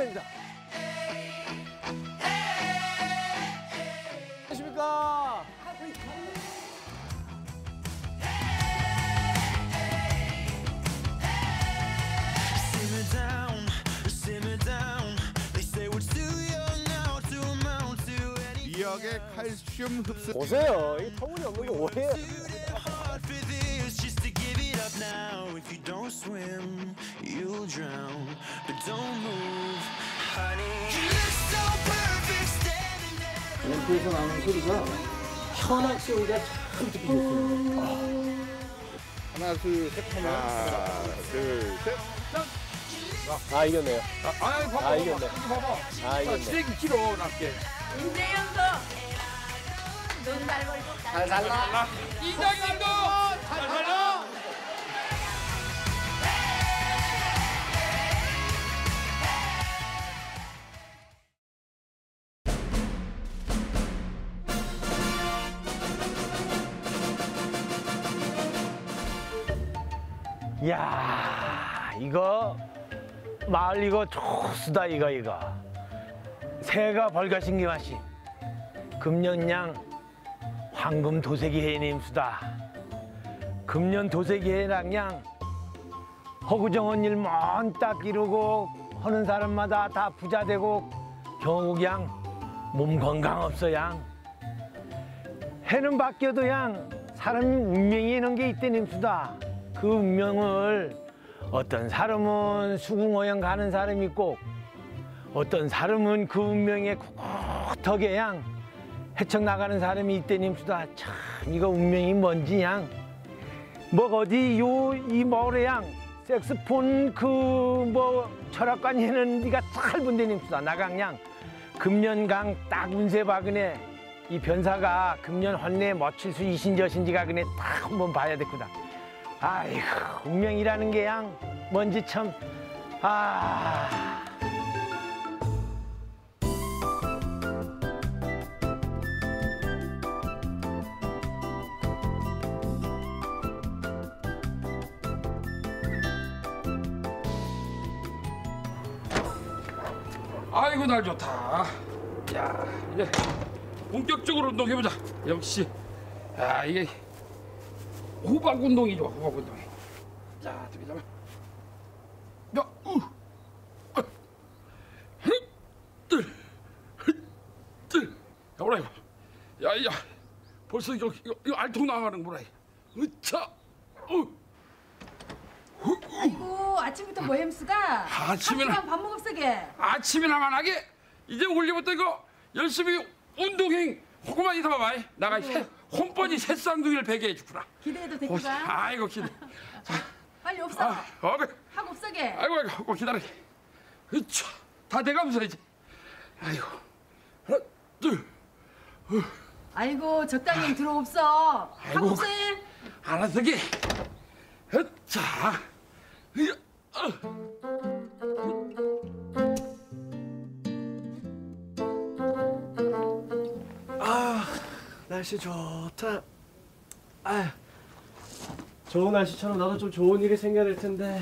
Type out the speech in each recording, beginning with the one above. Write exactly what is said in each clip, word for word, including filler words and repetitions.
시간입니다. 안녕하십니까? 미역의 칼슘 흡수. 보세요. 이 터무니없는 게 오해예요. 멘트에서 나오는 소리가 현악 소리가 참 듣기 좋습니다. 하나, 둘, 셋 하면. 하나, 둘, 셋. 아, 이겼네요. 아, 아니, 봐봐, 아, 이겼네. 봐봐. 아, 이겼네. 시래기 키로 낮게. 임재영도 눈잘 벌고 잘 살라. 이장님도 잘 살라. 이야, 이거 마을 이거 좋수다 이거 이거. 새가 벌거신 게 맛이. 금년양 황금 도색이 해님수다. 금년 도색이 해랑양 허구정원 일 먼딱 이루고 하는 사람마다 다 부자 되고 경욱양 몸 건강 없어 양. 해는 바뀌어도 양 사람 운명이 이런 게 있대님수다. 그 운명을 어떤 사람은 수궁어양 가는 사람이 있고 어떤 사람은 그 운명에 꿋하게 양 헤쳐나가는 사람이 있대님수다. 참 이거 운명이 뭔지 양. 뭐 어디 요 이 마을에 양 색스폰 그 뭐 철학관 해는 니가 잘 본대님수다. 나강양 금년강 딱 운세 박은에 이 변사가 금년 헌내 멋칠수 이신저신지가 그네 딱 한번 봐야 됐구나. 아이고 운명이라는 게 양 뭔지 참 아. 아이고 날 좋다. 야 이제 본격적으로 운동해보자. 역시 야 이게 호박 운동이 좋아. 호박 운동이. 자 어떻게 잡아. 야, 우, 아, 하나, 둘, 하나, 둘. 야 뭐라 이거. 야, 야, 벌써 이거 이거, 이거 알통 나가는 뭐라. 으차, 어. 아이고 아침부터 뭐 햄스가? 아침에는 밥 먹읍세게. 아침이나 만하게 이제 올리부터 이거 열심히 운동행 호구만 있어 봐봐. 나가 새, 홈번이 새쌍둥이를 베게 해주구나. 기대해도 되겠다. 아이고 기대. 빨리 없어. 아, 어, 그래. 하고 없어게. 아이고 아이고 기다려. 으차, 다 돼가면서 이제. 아이고 하나 둘. 어. 아이고 적당히 들어옵어. 하고 없어. 알았어 기. 으차. 으, 어. 아, 날씨 좋다. 아, 좋은 날씨처럼 나도 좀 좋은 일이 생겨야 될 텐데.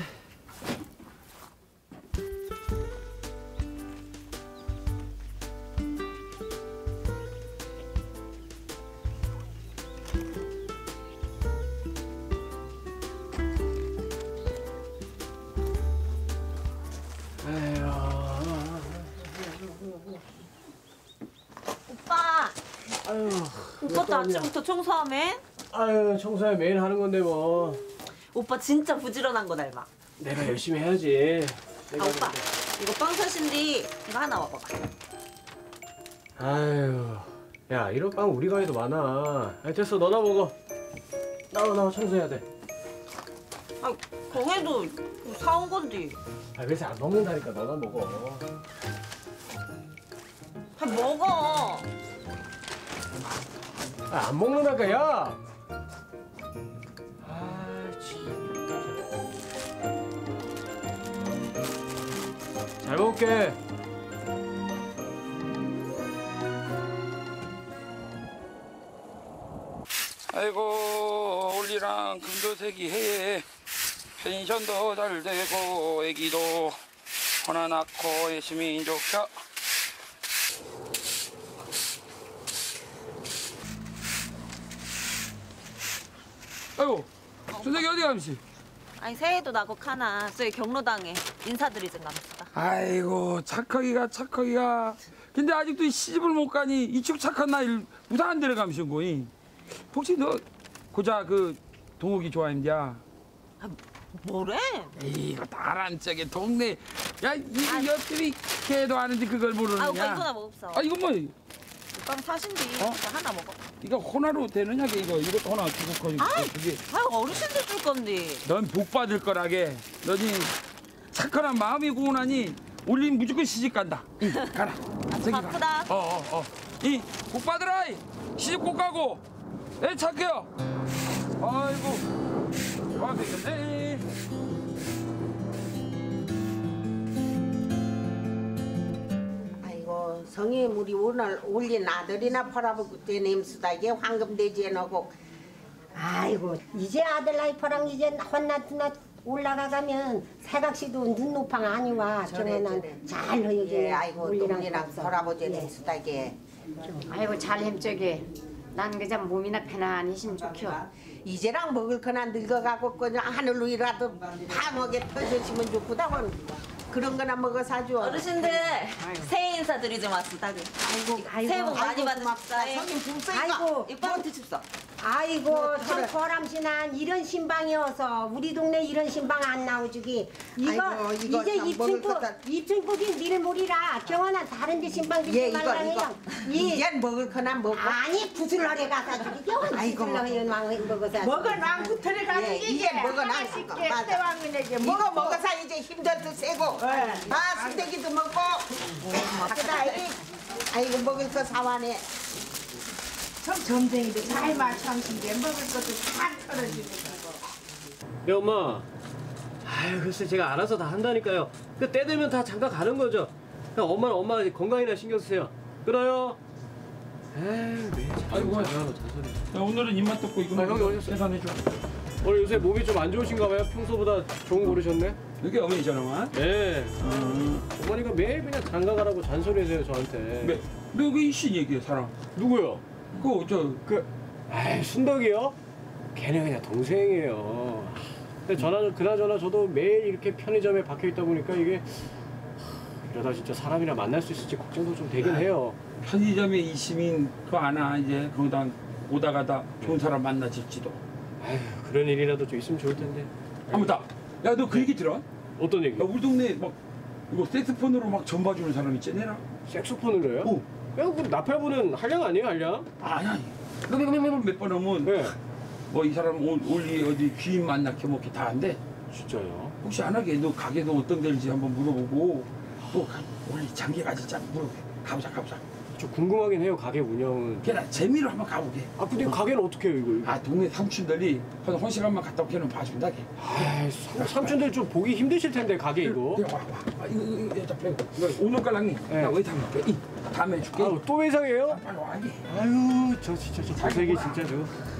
오빠. 아유, 오빠도 아침부터 청소하네? 아유, 청소야 매일 하는 건데 뭐. 오빠 진짜 부지런한 거 닮아. 내가 열심히 해야지. 아 오빠 이거 빵 사신디 이거 하나 먹어봐. 아유, 야 이런 빵 우리 가게도 많아. 아, 됐어, 너나 먹어. 나와 나와 청소해야 돼. 아 그래도 사온 건데. 아, 요새 안 먹는다니까 너나 먹어. 아 먹어. 아, 안 먹는다니까 야. 아, 진짜. 잘 먹을게. 아이고 올리랑 금도색이 해 펜션도 잘 되고 애기도 하나 낳고 열심히 인조켜. 아이고, 선생님 어디 감시? 아니 새해도 나고 카나 저희 경로당에 인사드리진 감시다. 아이고 착하기가 착하기가. 근데 아직도 이 시집을 못 가니 이쪽 착한 나이 무사한 데를 감시는 거이. 혹시 너 고자 그 동욱이 좋아했냐? 뭐래? 이거 다란 쪽에 동네. 야 이거 옆집이 걔도 아는데 그걸 모르느냐? 아 오빠 이거나 먹읍사. 아 이거 뭐 오빠 사신디. 어? 오빠 하나 먹어. 이거 호나로 되느냐 이거 이것도 하나 주고 거니 아이. 그게. 아유 어르신들 줄 건데. 넌 복 받을 거라게. 너니 착한 마음이 고운하니 올린 무조건 시집 간다. 응, 가라. 저기 가. 바쁘다. 어어 어. 이 복 받으라. 이. 시집 꼭 가고. 애 착해요. 아이고. 와 되겠네. 아이고 성이 우리 오늘 올린 아들이나 팔아보고 때 냄수다 이게 황금돼지에 넣고 아이고 이제 아들 나이퍼랑 이제 혼나트나 올라가가면 새각시도 눈높방 아니와 정원은 잘 너희 예, 아이고 올리랑 동리랑 없어. 할아버지 예. 냄수다 이게. 아이고 잘 햄쩍게. 난 그냥 몸이나 편안히심 좋겨. 이제랑 먹을 거나 늙어가고 그냥 하늘로이라도 다 먹게 터주시면 좋구다원 그런 거나 먹어 사줘. 어르신들 새해 인사드리지 마시다. 아이고 아이고 새해 복 많이 아이고, 받으십사. 고맙다. 성인 붕세가. 아이고 이빨 드십사. 아이고 참 보람신한 이런 신방이어서 우리 동네 이런 신방 안 나오주기 이거, 아이고, 이거 이제 참 먹을 입춘꽃 거다. 입춘꽃이 밀물이라 경원아 다른 데 신방 예 짓지 이거 말라 이거. 해요. 이 이젠 먹을 거나 먹고. 아니 부슬러리 가서 주기 경원 아이고, 부슬러리 왕 먹어서 먹어 낭구터를 가는 게 이제 먹어 낭구. 맞아. 이거 먹어서 이제 힘들도 세고. 아 순대기도 먹고. 바쁘다. 아이고 먹을 거 사와네. 참 점쟁이들 잘 맞춰주게 먹을 것도 다 털어주고 네 엄마. 아유 글쎄 제가 알아서 다 한다니까요. 그 때 되면 다 잠깐 가는 거죠. 그냥 엄마는 엄마 건강이나 신경 쓰세요. 끊어요. 에이 왜 자꾸 아이고. 자고 잔소리. 야, 오늘은 입맛 덮고 이거 아, 형이 어디 계산해 줘. 오늘 요새 몸이 좀 안 좋으신가 봐요. 평소보다 좋은 거 고르셨네. 여기 어머니잖아. 예. 어머니가 매일 그냥 장가 가라고 잔소리하세요 저한테. 왜? 너 그 이신 얘기해 사람. 누구요? 그저 그, 아이 순덕이요? 걔는 그냥 동생이에요. 근데 전화 그나저나 저도 매일 이렇게 편의점에 박혀 있다 보니까 이게 하, 이러다 진짜 사람이나 만날 수 있을지 걱정도 좀 되긴 해요. 편의점에 이시민 그거 아나 이제 거기다 오다 가다 좋은 사람 만나질지도. 아휴 그런 일이라도 좀 있으면 좋을 텐데. 아무다. 야 너 그 얘기 들어? 어떤 얘기? 야 우리 동네 막 이거 색스폰으로 막 전 봐주는 사람 있지 내라. 색소폰으로요? 오. 야, 그 나팔부는 한량 아니에요 한량? 아야. 몇번 하면 네. 뭐 이 사람 올, 올리 어디 귀인 만나게 뭐게 다 한대. 진짜요? 혹시 안 하게 너 가게도 어떤 데인지 한번 물어보고 또 가- 올리 장기까지 쫙 물어보게. 가보자 가보자. 저 궁금하긴 해요 가게 운영은. 걔나 재미로 한번 가보게. 아 근데 가게는 어떻게 해요 이거? 아 동네 삼촌들이 한, 한 시간만 갔다 오게는 봐준다 걔. 아 삼촌들 좀 보기 힘드실 텐데 가게 이거. 야, 와, 와. 아, 이거, 이거, 이거, 자, 빼고. 이거 오늘 깔랑이. 네. 나 어디 담을게. 이, 다음에 줄게. 아, 또 회상이에요? 빨리 와, 이게. 아유 저 진짜 저 자세기 진짜 저.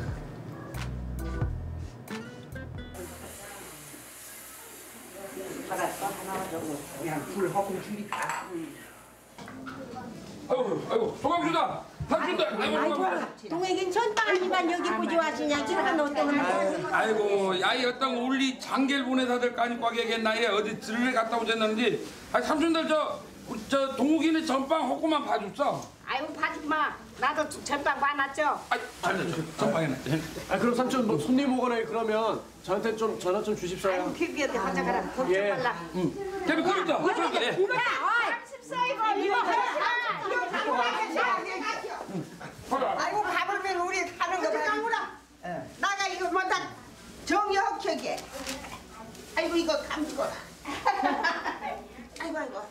아이고, 아이고, 소강주다. 삼촌들. 아이고, 소강주다. 동해긴 전방 아니만 여기 보지와시냐 지금 어떤 아이고, 야이 어떤 울리 장계를 보내사들 까니 꽉이겠나에 어디 들을 갔다 오셨는데, 아 삼촌들 저, 우리 저 동욱이네 전방 호구만 봐줬어. 아이고 봐주마. 나도 전방 많았죠. 아, 잘됐죠. 전방에는. 아 그럼 삼촌 뭐 손님 오거나 그러면 저한테 좀 전화 좀 주십사요. 퀴비한테 가져가라. 걱정 예. 말라. 걔는 그러자. 예. 아이고 가불면 우리 하는 거 봐. 나가 이거 뭐다 정역하게. 아이고 이거 감죽어라. 아이고 아이고.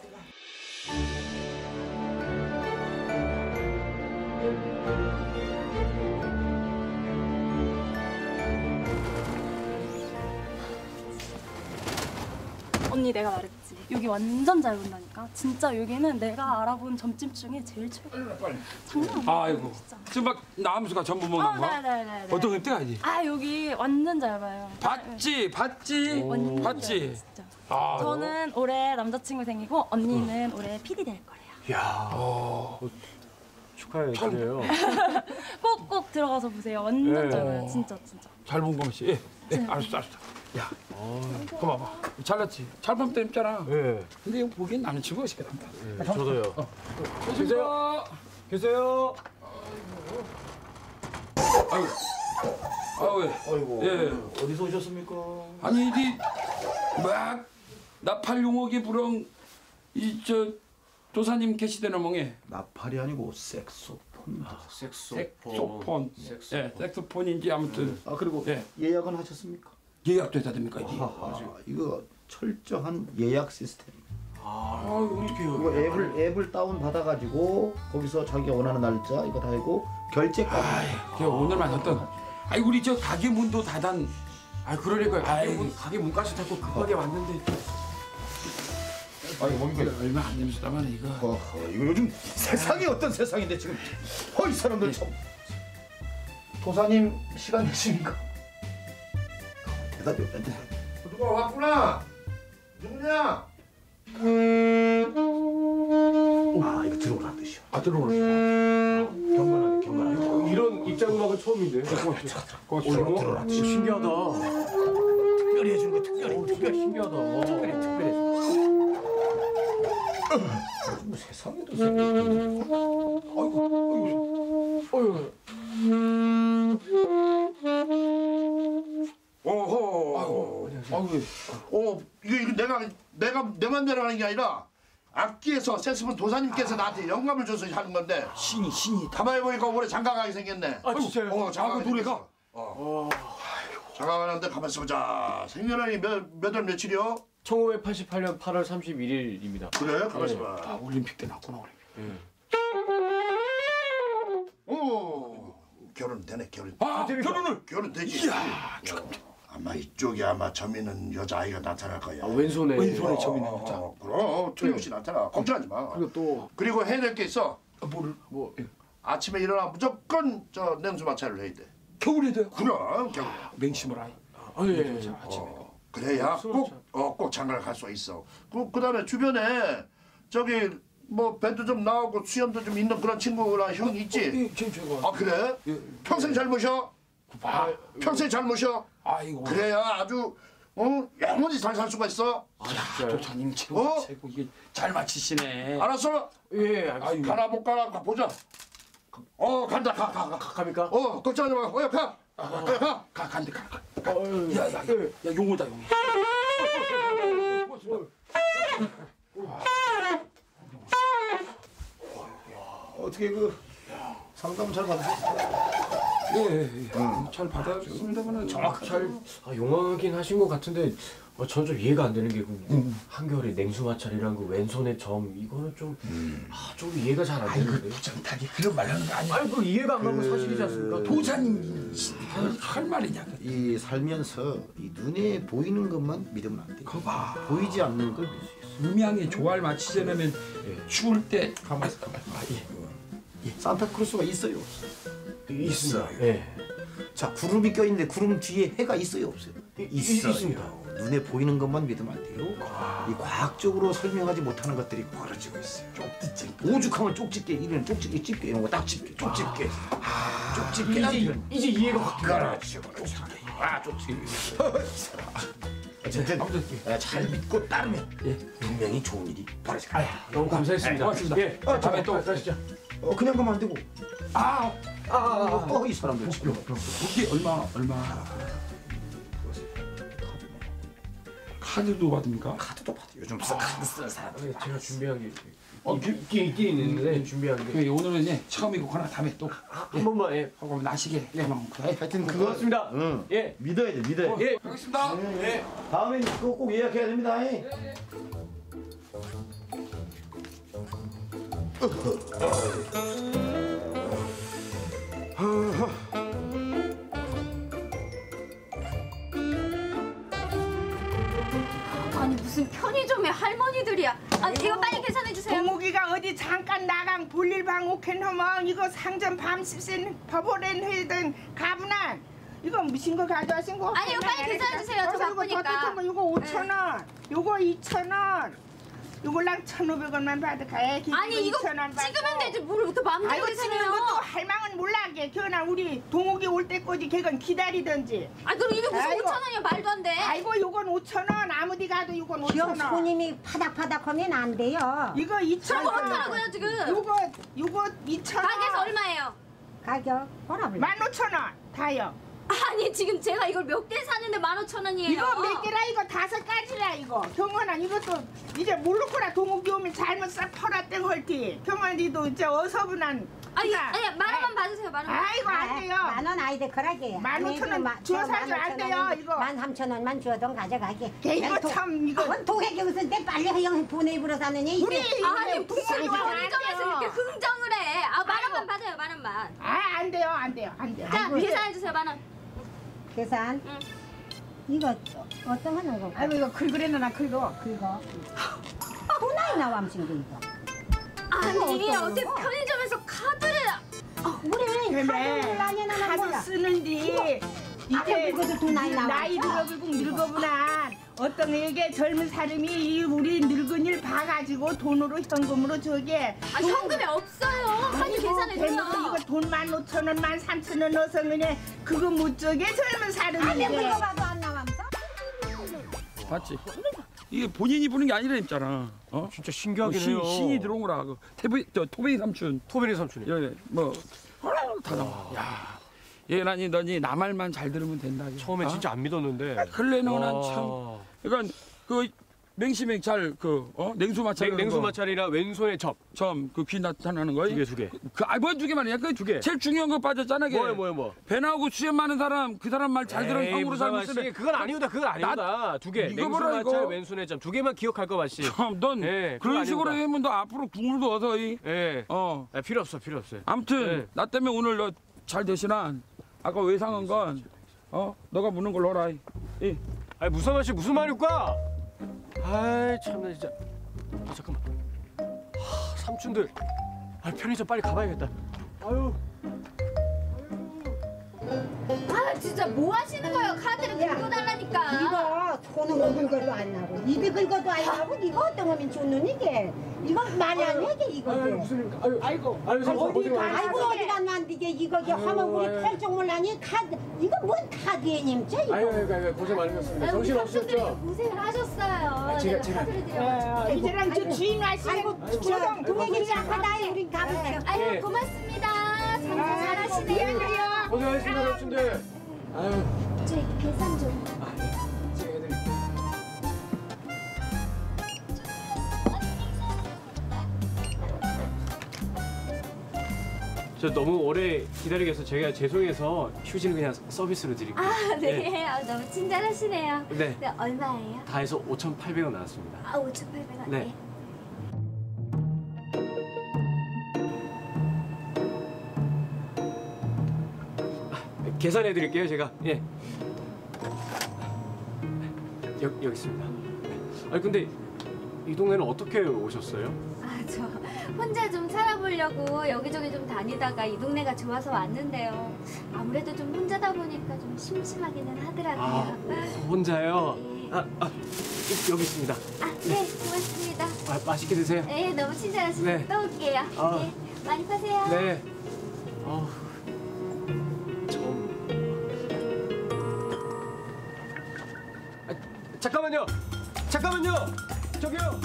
언니 내가 말했지 여기 완전 잘 본다니까 진짜 여기는 내가 알아본 점집 중에 제일 최고 장난 아니야 아이고. 진짜 지금 막 남수가 전부 어, 먹는 거? 네네네 어떤 때 가지? 아 여기 완전 잘 봐요 봤지, 봤지, 완전 봤지. 진짜 아, 저는 올해 남자친구 생기고 언니는 올해 피디 될 거래요. 이야. 어. 축하해드려요. 꼭꼭 들어가서 보세요. 완전 네. 짧아요. 진짜 진짜. 잘 본 거면 씨. 예, 예, 알았어, 알았어. 야, 그거 봐봐. 잘났지? 잘 보면 재밌잖아. 네. 근데 이거 보기엔 남자친구가 시켜단다 네, 저도요. 어. 계세요? 계세요? 아유, 아유, 왜? 아이고. 예. 어디서 오셨습니까? 아니 이디 막 나팔용어기 부렁 이 저 도사님 계시대는 멍에 나팔이 아니고 색소폰. 색소폰, 예, 색소폰인지 아무튼 아 그리고 예. 예약은 하셨습니까? 예약도 해야 됩니까 이게? 하하, 이거 철저한 예약 시스템. 아, 어떻게 이거 앱을 앱을 다운 받아가지고 거기서 자기가 원하는 날짜 이거 다 하고 결제까지. 그 오늘만 어떤 아이 우리 저 가게 문도 닫은 아 그러니까 가게 아이. 문 가게 문까지 닫고 급하게 왔는데. 아니 뭡니까 얼마 안 됩니다만 이거 어허, 이거 요즘 세상이 어떤 세상인데 지금 어이 사람들 참. 도사님 시간 되십니까? 대답이 없는데. 누가 왔구나. 누구냐? 아 이거 들어오라는 뜻이야. 아 들어오라. 경건하게 경건하게. 이런 입장 음악은 처음인데. 고맙습니다. 들어오라. 오, 신기하다. 특별히 해주는 거 특별히. 특별히 신기하다. 특별히 특별히 해주는 거. 뭐 세상에도 세상에. 아이고 아이고. 오호. 아이고 어, 이거, 이거 내가 내가 내 맘대로 하는 게 아니라 악기에서 색소폰 도사님께서 나한테 영감을 줘서 하는 건데 신이 신이 가만히 보니까 올해 장가가게 생겼네. 아 진짜요? 어, 장가가 아, 그 노래가? 생겼어. 어. 장가가는데 가만 있어보자. 생년월일이 몇몇월 며칠이요? 천구백팔십팔 년 팔월 삼십일일입니다. 그래, 가만 있어봐. 아 올림픽 때 났구나 올림픽. 오, 결혼 되네, 결혼. 아 결혼을 결혼 되지. 이야, 어, 아마 이쪽에 아마 점 있는 여자 아이가 나타날 거야. 아, 왼손에. 왼손에 점 있는 어, 여자. 어, 그럼 틀림없이 나타나. 걱정하지 마. 그리고 또 그리고 해야 될 게 있어. 아, 뭐를 뭐 아침에 일어나 무조건 저 냉수 마찰을 해야 돼. 겨울에 돼요? 그럼 겨울. 맹심을 아이. 아 예. 자, 아침에. 어, 그래야 꼭어꼭 장가를 갈 수 있어. 그 그다음에 주변에 저기 뭐 밴드 좀 나오고 수염도 좀 있는 그런 친구랑 형 있지? 예, 지금 제가 아 그래? 예. 평생 잘 모셔? 아, 평생 잘 모셔? 아이고. 그래야 아주 어 영원히 잘 살 수가 있어. 아 야, 진짜요? 도사님 최고 어? 최고 이게 잘 맞히시네. 알았어? 예, 알겠습니다. 아이고. 가나 못 가나 가 보자. 어 간다 가 가 가. 갑니까? 어 걱정하지 마. 어야 가. 가 가. 가 간대 가. 가. 어, 예. 야, 야, 야, 야, 용어다, 용어. 어떻게 그 상담 잘 받으셨어요? 예, 예, 예. 잘 받았습니다만은 정확하게 잘 아, 용하긴 하신 것 같은데 어, 저는 좀 이해가 안 되는 게 그 한겨울에 냉수 마찰이랑 그 왼손의 점 이거는 좀 아, 좀 이해가 잘 안 되는데. 부정타게 그런 말 하는 거 아니야. 아니 그 이해가 안 가는 건 사실이지 않습니까? 도자님 할 말이냐. 이 살면서 이 눈에 보이는 것만 믿으면 안 돼. 그거 봐. 보이지 않는 걸 믿을 수 있어. 음양에 조화를 맞추지 않으면 추울 때 가만 있어, 가만 있어. 아, 예. 산타크로스가 있어요, 없어요? 있어요. 예. 자, 구름이 껴있는데 구름 뒤에 해가 있어요, 없어요? 있어요. 있습니다. 눈에 보이는 것만 믿으면 안 돼요. 이 과학적으로 설명하지 못하는 것들이 벌어지고 있어요. 쪽집게. 오죽하면 쪽집게, 이런 쪽집게, 집게 이런 거 딱 집게, 쪽집게. 아, 쪽집게. 이제 이제 이해가 확 그렇죠, 그렇죠. 아, 쪽집게. 어쨌든 아, 잘 믿고 따르면 분명히 좋은 일이 벌어질 거야. 너무 감사했습니다. 고맙습니다. 예. 어, 다음에 또 가시죠. 어, 그냥 가면 안 되고. 아, 아, 아, 어, 이 사람들 지금. 그게 얼마 얼마 카드도 받습니까? 카드도 받아. 요즘 써 카드 쓰는 사람. 아, 제가 준비한 게 어, 있- 있긴 있긴 있는데 준비한 게 그 오늘은 예, 처음이고 하나 다음에 또 한 번만 예. 하고 나시게 그만 그래. 하여튼 그거 고맙습니다. 응. 예. 믿어야 돼, 믿어야 돼. 예. 하겠습니다. 예. 다음엔 그거 꼭 예약해야 됩니다. 아니 무슨 편의점에 할머니들이야. 아 이거 빨리 계산해 주세요. 동욱이가 어디 잠깐 나랑 볼일 방옥해 놓으면 이거 상점 밤십센 버버렌 회든 가브나 이거 무슨 거 가져와신 거? 아니, 이거 빨리 계산해 주세요. 저 바쁘니까. 이거 이거 오천 원, 요거 이천 원, 요걸랑 천오백 원만 받을까? 아니, 이거 찍으면 되지. 뭘 또 마음대로 아이고 계산해요. 찍는 것도 할망은 몰라게. 그러나 우리 동욱이 올 때까지 걔건 기다리던지. 아, 그럼 이게 무슨 아이고. 오천 원이야? 말도 안 돼. 아이고 요건 오천 원, 아무디 가도 이건 오천 기억 원. 손님이 파닥파닥하면 안 돼요. 이거 이천 저거 원. 어쩌라고요, 지금? 요거 요거 이천 원. 가게에서 얼마예요? 가격 뭐라 그래? 만 오천 원 다요. 아니, 지금 제가 이걸 몇 개 사는데 만 오천 원이에요. 이거 몇 개라 이거 다섯 가지라 이거. 경원아 이것도 이제 모르구나. 동욱이 오면 잘못 싹 털었던 헐티. 경원이도 이제 어서분한. 아니, 아니, 만 원만 받으세요, 만 원. 아이고 안 돼요. 만원 아이들 거라게. 만 오천 원 줘사줘 안 돼요 이거. 만 삼천 원만 주어도 가져가게. 이거 참 이거. 그건 도객이 웃을 때 빨리 허영 보내부러 사느니. 우리 아니, 동욱이 편의점에서 이렇게 흥정을 해. 아, 만 원만 받아요, 만 원만. 아안 돼요 안 돼요 안 돼요. 자, 계산해 주세요, 만 원. 계산. 응. 이거 어떤 하는 거? 아이고 이거 긁으래나 긁어. 그거. 도나이 나왔신 게 이거. 아니, 어떤 어떻게 거? 편의점에서 카드를. 그래. 카드 라냐나 카드 몰라. 쓰는데 이제 늙어도 돈 많이 나와. 나이 들어글고 늙어보나 어떤 애게 젊은 사람이 이 우리 늙은이를 봐가지고 돈으로 현금으로 저게 아, 현금이 없어요. 빨리 계산해 대놓고 줘요. 이거 돈 만 오천 원, 만 삼천 원 넣어서 그냥 그거 못 저게 젊은 아니 사람인데. 그거 봐도 안 나왔어? 봤지? 이게 본인이 보는 게 아니라 했잖아. 어? 진짜 신기하긴 신, 해요. 신이 들어온 거라. 그 태비, 저 토베이 삼촌. 토베니 삼촌이. 예, 뭐, 다 나와. 야, 얘라니 너니 나 말만 잘 들으면 된다. 이거. 처음에 어? 진짜 안 믿었는데. 근래는 난 와. 참. 그러니까 그 맹시맹 잘그 어? 냉수 마찰. 냉- 냉수 마찰이나 왼손의 접. 점그 귀 나타나는 거. 두 개, 두 개. 그아뭐두 개만이야. 그 두 개. 제일 중요한 거 빠졌잖아. 걔. 뭐야, 뭐야, 뭐. 배 나오고 수염 많은 사람 그 사람 말 잘 들어 에이, 형으로 무슨 살면 맛이. 쓰네. 그건 아니오다, 그건 아니오다. 두 개. 이거 냉수 봐라, 마찰, 이거. 왼손의 점. 두 개만 기억할 거 맞지? 참, 넌 예, 그건 그런 식으로 아니오다. 하면 너 앞으로 국물도 얻어. 이. 예. 어. 아, 필요 없어, 필요 없어요. 아무튼 네. 나 때문에 오늘 너 잘 되시나? 아까 외상한 건 어? 너가 묻는 걸로 하라. 이. 이. 아니 무슨 맛이 무슨 말일까? 아이 참나 진짜. 아 잠깐만. 하, 삼촌들. 아 편의점 빨리 가봐야겠다. 아유. 아, 진짜 뭐 하시는 거예요? 카드를 긁어달라니까. 이거 손으로 긁어도 안 나고 입에 긁어도 안 나고 이거 어떤 거면 좋는 이게 이거 말이 아니야 이게 이거. 아유 무슨 일입니까? 아유 아이고. 아유 삼촌 어디 고생 가? 많으셨어요. 아이고 어디 갔나 이게 이거 이게 하면 우리 아유. 펼종몰라니 카드 이거 뭔 카드에 님자 이거. 아유 아유 아유 고생 많으셨습니다. 아유, 우리 정신 삼촌들이 없으셨죠? 고생을 하셨어요. 제가- 내가 제가- 카드를 드려가지고. 어, 이제랑 저 주인 와시면 아이고 조정 동행이 약하다 우린 가볼게요. 아유, 네. 고맙습니다. 장사 아이고, 잘하시네요. 미안해요. 고생하셨습니다 삼촌들. 아유. 저 계산 좀. 아 네. 제가 해드릴게요. 저 너무 오래 기다리게 해서 제가 죄송해서 휴지는 그냥 서비스로 드릴게요. 아, 네. 아, 너무 친절하시네요. 네. 네, 얼마예요? 다 해서 오천팔백 원 나왔습니다. 아, 오천팔백 원. 네. 아, 계산해 드릴게요, 제가. 예. 여, 여기 있습니다. 네. 아니 근데 이 동네는 어떻게 오셨어요? 아, 저 혼자 좀 살아보려고 여기저기 좀 다니다가 이 동네가 좋아서 왔는데요. 아무래도 좀 혼자다 보니까 좀 심심하기는 하더라고요. 아, 혼자요? 네. 아, 아, 여기 있습니다. 아, 네, 고맙습니다. 아, 맛있게 드세요. 네, 너무 친절하시네요. 네. 또 올게요. 아. 네, 많이 파세요. 네. 어, 처음. 아, 잠깐만요. 잠깐만요. 저기요.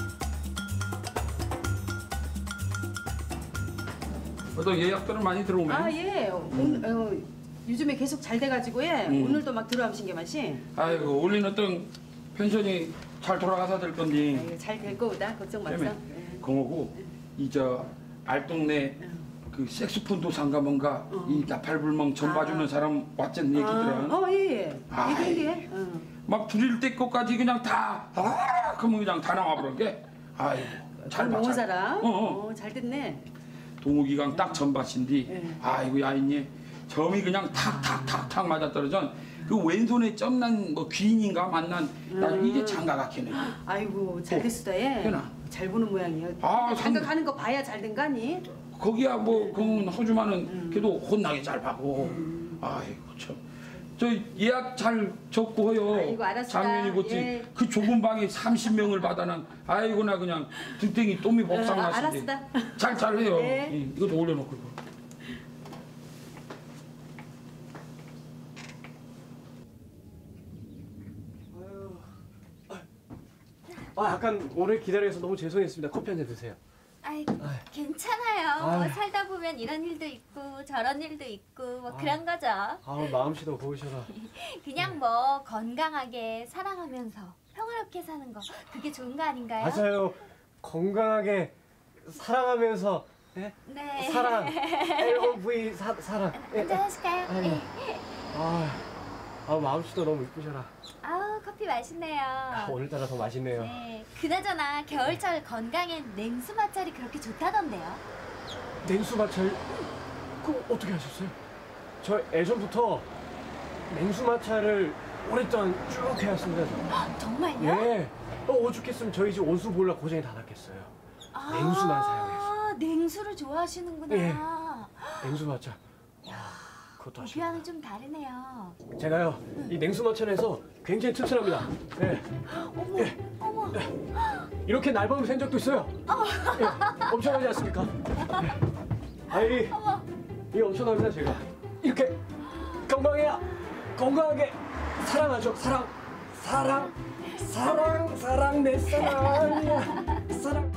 또 예약들은 많이 들어오네. 아 예. 오늘, 어, 요즘에 계속 잘 돼가지고 예. 음. 오늘도 막 들어오신 게 맛이. 아이고 올리는 어떤 펜션이 잘 돌아가서 될 건지. 잘될 거보다 걱정 마세요. 때문에 그거고 이 저 알동네 그 색소폰도 상가 뭔가 이 나팔불멍 전 봐주는 사람 왔전 얘기들은 어 예. 아이. 얘기해. 어. 막 부릴 때 것까지 그냥 다 아, 그러면 그냥 다 나와 버린 게. 아이고 잘 봐. 너무 잘. 살아. 어, 어. 어, 잘 됐네. 동욱이강 딱 전밭인데 네. 아이고 야인이 점이 그냥 탁탁탁탁 맞아 떨어져. 그 왼손에 점난 뭐 귀인인가 만난 나 이게 장가가 캐네. 아이고 잘 됐수다 예. 현아. 잘 보는 모양이에요. 아, 생각하는 거 봐야 잘 된 거 아니? 거기야 뭐 그건 허주만은 그래도 혼나게 잘 봐고. 아이고 참 저 예약 잘 적고 해요. 아이고, 알았습니다. 장면이 곧지. 예. 그 좁은 방에 삼십 명을 받아난 아이고 나 그냥 등땡이 또미 복상 어, 났는데. 알았습니다. 잘 잘해요. 예. 예, 이거 좀 올려놓고. 이거. 아 약간 오래 기다려서 너무 죄송했습니다. 커피 한 잔 드세요. 아이, 괜찮아요. 아이. 뭐 살다 보면 이런 일도 있고 저런 일도 있고 뭐 그런 거죠. 아 마음씨도 고우셔라. 그냥 뭐 건강하게 사랑하면서 평화롭게 사는 거 그게 좋은 거 아닌가요? 맞아요. 건강하게 사랑하면서 예? 네. 사랑 앨범 V 사, 사랑 예. 한잔 하실까요? 아니. 네. 아, 아 마음씨도 너무 이쁘셔라. 아우 커피 맛있네요. 아, 오늘따라 더 맛있네요. 네. 그나저나 겨울철 건강엔 냉수 맛살이 그렇게 좋다던데요. 냉수 마찰 그거 어떻게 하셨어요? 저 예전부터 냉수 마찰을 오랫동안 쭉 해왔습니다. 정말요? 예. 어, 오죽했으면 저희 집 온수 보일러 고장이 다 났겠어요. 아, 냉수만 사용해서. 냉수를 좋아하시는구나. 예. 냉수 마찰. 와, 그것도 하시고. 고비와는 좀 다르네요. 제가요 이 냉수 마찰에서 굉장히 튼튼합니다. 예. 어머, 예. 어머. 이렇게 날밤을 샌 적도 있어요. 예. 엄청나지 않습니까? 예. 아이, 어머. 이 엄청납니다 제가. 이렇게 건강해야 건강하게 사랑하죠. 사랑, 사랑, 사랑, 사랑 내 사랑이야. 사랑.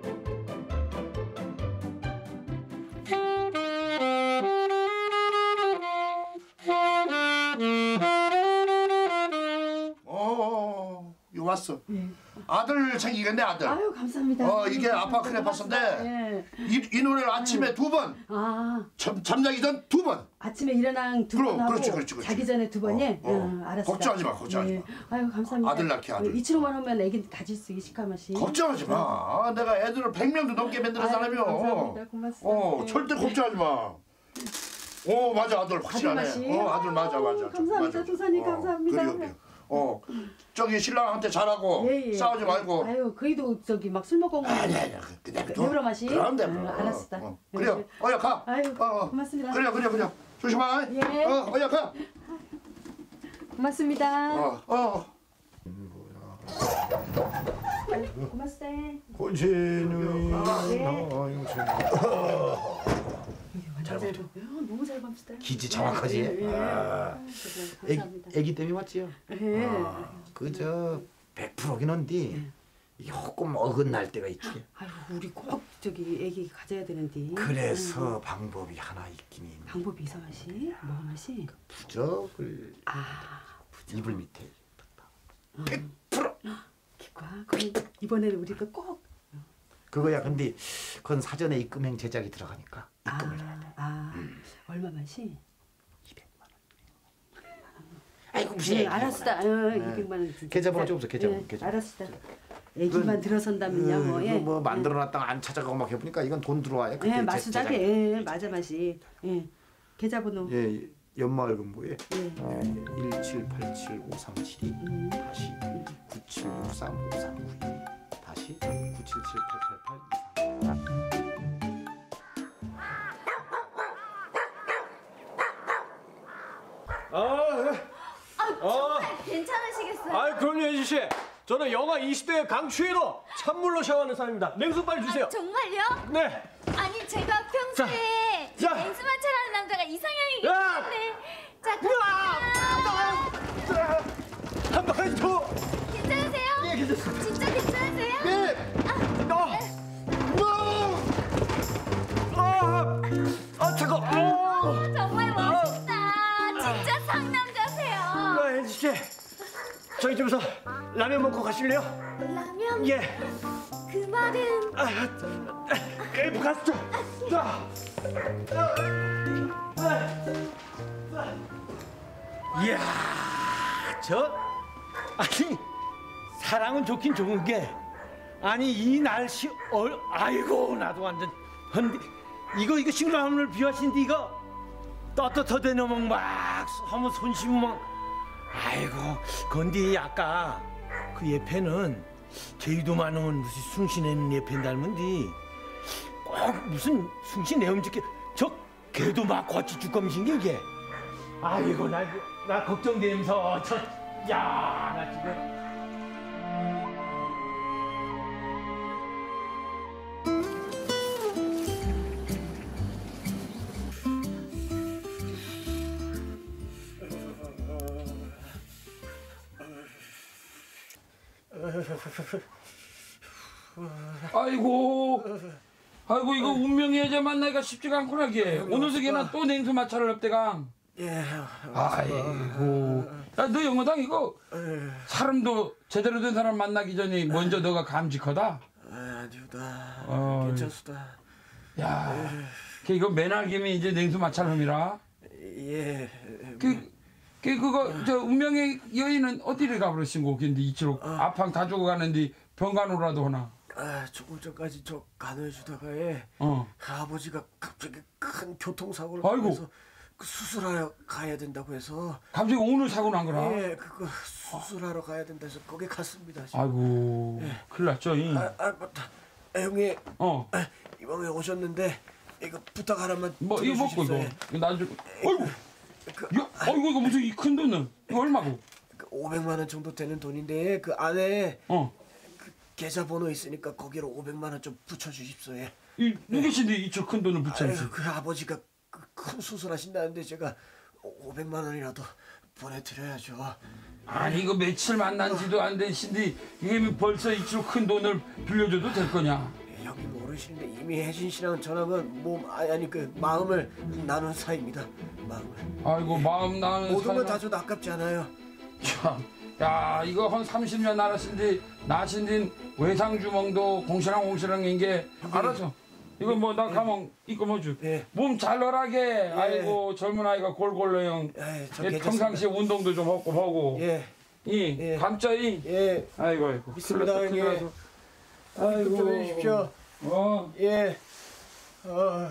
어, 이거 왔어. 아들 생기겠네 아들. 아유 감사합니다. 어 이게 아빠 크레파스인데 예. 이, 이 노래를 아침에 두 번, 아 잠, 잠자기 전 두 번. 아침에 일어난 두 그럼, 번 하고 그렇지, 그렇지, 그렇지. 자기 전에 두 번이. 어, 어. 응, 알았어. 걱정하지 마, 걱정하지 마. 아유 감사합니다. 아들 낳게, 아들. 이치로만 하면 애기 가질 수 있을까마시. 걱정하지 마. 내가 애들을 백 명도 넘게 만드는 아유, 사람이요. 감사합니다. 고맙습니다. 어, 네. 절대 걱정하지 마. 어, 맞아, 아들 확실하네. 맛이? 어, 아들 맞아, 맞아. 감사합니다, 맞아. 조사님, 어, 감사합니다. 그래요, 그래요. 어, 저기 신랑한테 잘하고 예, 예. 싸우지 말고. 아유 그이도 저기 막 술 먹고. 아니, 아니, 그냥 또. 내버려 마시. 그럼 돼. 응, 알았다. 어, 그래요. 어야 가. 아유 어, 어. 고맙습니다. 그래, 그래, 그래. 조심하. 예. 어, 어야 가. 고맙습니다. 어, 어. 고맙습니다. 고진우이 네. 잘 잘 봐. 너무 잘 봅시다. 기지 정확하지? 예, 예. 아, 애기, 감사합니다. 애기 때문에 왔지요? 예. 아, 그저 백 퍼센트긴 한데 조금 어긋날 때가 있지. 아유 우리 꼭 저기 애기 가져야 되는데. 그래서 방법이 하나 있긴 있네. 방법이 이상하시? 뭐 하나시? 부적을 아 이불 밑에 백 퍼센트. 기과. 그럼 이번에는 우리도 꼭. 그거야. 근데 그건 사전에 입금행 제작이 들어가니까 입금을 해야 돼. 아 얼마만시? 아이고 무슨 예, 얘기야, 알았다. 그거는. 어, 이백만 원. 네. 계좌번호 좀 없어, 계좌번호, 예, 계좌번호. 알았다. 애기만 들어선다면요. 뭐, 그, 예. 뭐 만들어놨다가 안 찾아가고 막 해보니까 이건 돈 들어와야 예, 그때 마수다게. 제작. 예, 맞아 마시. 예. 계좌번호. 예, 연마을금고에 예. 일칠팔칠오삼칠이 음. 다시 구칠육삼오삼구이 다시 구칠칠팔팔팔이삼. 아, 네. 아 정말 괜찮으시겠어요? 아, 그럼요, 혜지 씨. 저는 영하 이십 대 강추위로 찬물로 샤워하는 사람입니다. 냉수 빨리 주세요. 아, 정말요? 네. 아니 제가 평소에 자, 자. 냉수 마찰하는 남자가 이상형이긴 야! 한데 자 그럼 한 번 더. 괜찮으세요? 예, 괜찮습니다. 진짜 괜찮으세요? 네. 어. 어. 아, 아, 차가. 어. 정말 멋있다. 진짜 상남자세요. 아, 혜지 씨. 저희 집에서 라면 먹고 가실래요? 라면? 예. 그 말은 아, 엘프 가스죠. 자. 이야, 저 아니 사랑은 좋긴 좋은 게 아니 이 날씨 얼 아이고 나도 완전 헌데 이거 이거 식라면을 비하신데 이거 떳떳하대는 막 하면 손심으면 막 아이고 건디 아까 그 예패는 제주도 많으면 무슨 숭신에는 예패 닮은디 꼭 무슨 숭신 내음직게 저 걔도 막 거치 죽검신 게 이게 아이고 나 이거 나 걱정되면서 저, 야, 나 지금. 아이고, 아이고 이거 운명의 여자 만나기가 쉽지가 않구나 게. 오늘 저기는 또 냉수 마찰을 없대강. 예. 아이고, 야 너 영어당 이거 사람도 제대로 된 사람 만나기 전에 먼저 너가 감직하다. 아니오다. 어, 괜찮수다. 야, 그 이거 맨날 김이 이제 냉수 마찰함이라. 예. 그, 그 그거 저 운명의 여인은 어디를 가버리신고? 근데 이치로 아팡 다 죽어가는데 병간호라도 하나. 아, 조금 전까지 저 간호해주다가에 어. 아버지가 갑자기 큰 교통사고를 아이고. 해서 그 수술하러 가야 된다고 해서. 갑자기 오늘 사고 난 거라. 예, 그거 수술하러 가야 된다 해서 거기 갔습니다. 지금. 아이고, 예. 큰일 났죠. 이. 아, 아 맞다. 아, 형님. 어. 아, 이번에 오셨는데 이거 부탁 하나만. 뭐 이거 먹고 이거. 들어주십시오. 이거 나중. 아이고. 그, 야, 아이고 이거 무슨 이 큰 돈은 이거 얼마고? 그 오백만 원 정도 되는 돈인데 그 안에 어. 그 계좌번호 있으니까 거기로 오백만 원 좀 붙여주십시오. 예. 이 누구신데 이저 큰 돈을 붙여야지. 아유, 그 아버지가 그 큰 수술하신다는데 제가 오백만 원이라도 보내드려야죠. 아니 이거 며칠 만난지도 안 된 신데 이게 벌써 이쪽 큰 돈을 빌려줘도 될 거냐? 형이 모르시는데 이미 혜진 씨랑 저랑은 몸 아니, 아니 그 마음을 나눈 사이입니다. 마음을. 아이고 마음 나는 모든 건 다 줘도 아깝지 않아요. 참, 야 이거 한 삼십 년 나라신데 나신딘 외상주몽도 공시랑 공시랑인 게 알아서. 이거 뭐 나 가면 이거 뭐주 몸 잘 놀하게. 아이고 젊은 아이가 골골로형. 예, 평상시에 운동도 좀 하고 하고. 예. 이 감자이. 예. 아이고 아이고. 믿습니다 형님. 아이고. 좀 해주십시오. 어. 예. 어.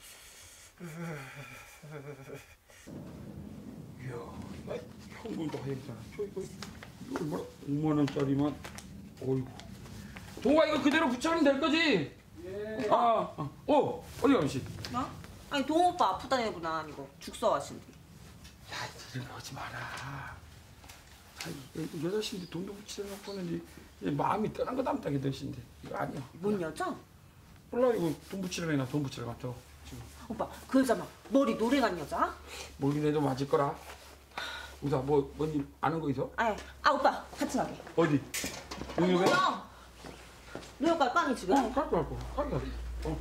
이야, 현금도 하얘잖아. 저 이거 이거 얼마나 오만 원짜리만. 어이구. 동아 이거 그대로 붙여면 될 거지? 예. 아, 아. 어, 어디 가시? 나? 아니 동호 오빠 아프다냐구나 이거 죽서하신데. 야, 이런 거 하지 마라. 자, 이 여자신데 돈도 붙이려고 하는데 마음이 떠난 거 담다게 되신데 이거 아니야. 뭔 여자? 몰라 이거 돈 붙이려고 해나 돈 붙이려고 저 지금. 오빠 그 여자 막 머리 노래간 여자? 모르긴 맞을 거라. 우사 뭐 뭔지 아는 거 있어? 아, 아 오빠 같이 가게. 어디? 오늘 왜? 뭐야? 너 여기까지 빵이 지금? 어, 갖고 갖고 갖고 갖고. 어.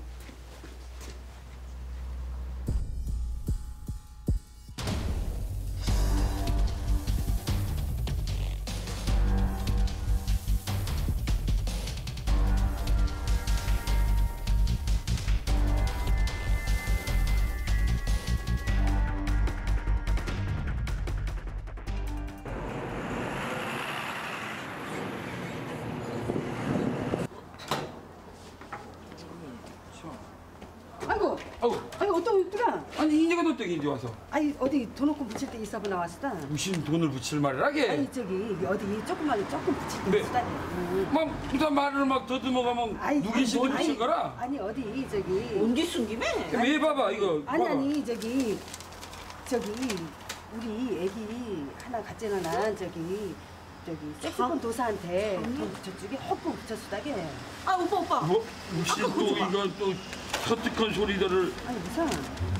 아이고, 아이고, 아니 어떤 있더라? 아니 이제가 너 때기 이제 와서 아니 어디 돈 없고 붙일 때 있어 보나 왔다. 무슨 돈을 붙일 말이라게? 아니 저기 어디 조금만 조금 붙일 때 네. 있다. 막 무슨 말을 막 더듬어가면 누구신데 붙일 거라? 아니 어디 저기 언제 숨김에? 왜 봐봐 이거. 아니 봐봐. 아니 저기 저기 우리 애기 하나 갔잖아 난 저기 저기 색소폰 도사한테 돈 붙여주게 헛고 붙였수다게. 아 오빠 오빠. 뭐 무슨 또 이건 또 서뜩한 소리들을. 아니 무슨?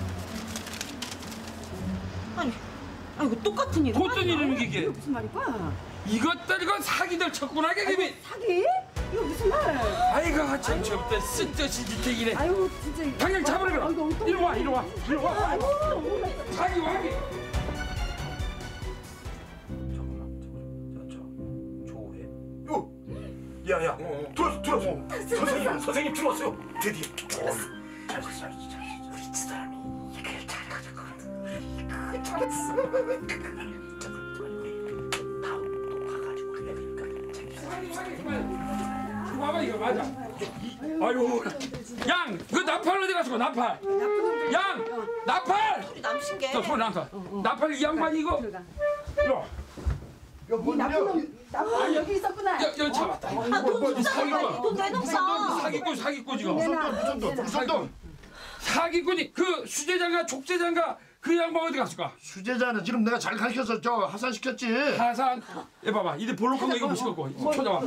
아니, 아니 이거 똑같은 일. 어떤 이름이 이게? 이거 무슨 말이야? 이것들 이건 사기들 쳤구나 개개미. 사기? 이거 무슨 말? 아이고 참 저때 쓴뜻이 지태기네. 아유 진짜. 당장 잡으라. 이리 와 이리 와 이리 와. 아이고 사기 와기. 야야 들어왔어 들어왔어 선생님 선생님 들어왔어요 드디어 들어왔어 우리 집사람이 얘기를 잘해가지고 그 잘했어 다음도 가가지고 그래야 되니까 이거 봐봐 이거 맞아. 아유 양 그 나팔 어디 갔어 나팔. 양 나팔. 소리 남신 게. 저 소리 남팔. 나팔 이 양반 이거. 이리 와. 이 나쁜 놈, 나쁜 놈 여기 있었구나. 야, 야 잡았다. 아, 돈 주잖아. 돈 내놓자. 사기꾼 사기꾼 지금. 내놔. 무슨 돈 무슨 돈 사기꾼이 그 수제장가 족제장가 그 양반 어디 갔을까? 수제자는 지금 내가 잘 가르쳐서 저 하산시켰지. 하산. 얘 봐봐. 이제 볼록한 거 이거 무시겠고. 쳐다봐.